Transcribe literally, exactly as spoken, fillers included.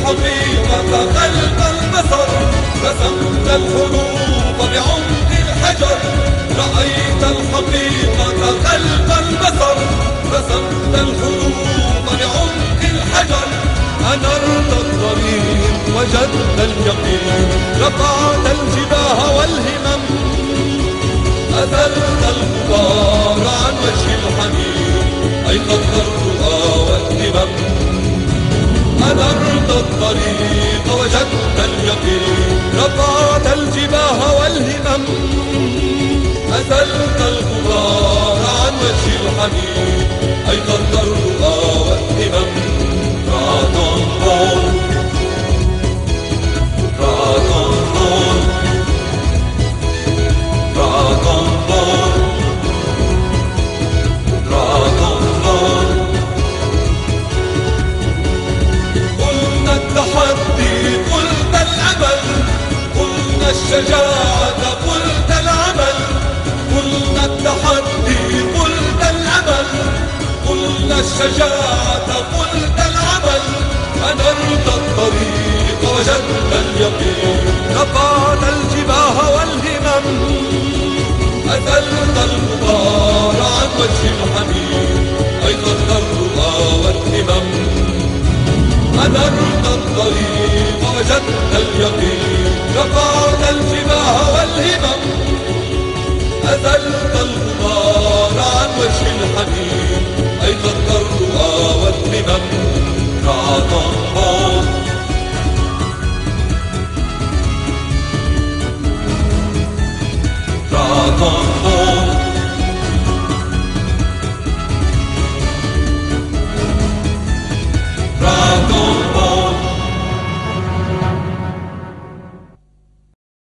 الحقيقة خلف البصر، رسمت الحروف بعمق الحجر. رأيت الحقيقة خلف البصر، رسمت الحروف بعمق الحجر. أنرت الطريق وجدت اليقين، رفعت الجباه والهمم، أزلت الغبار عن وجه الحميد، أيقظت الرؤى والهمم. أنرت الطريق وجدت اليقين، رفعت الجباه والهمم، أزلت الغبار عن وجه الحميد، أيقظت الرؤى والهمم. الشجاعة قلت العمل، قلنا التحدي قلت الأمل، قلنا الشجاعة قلت العمل. أنرت الطريق وجدت اليقين، رفعت الجباه والهمم، أزلت الغبار عن وجه الحميد،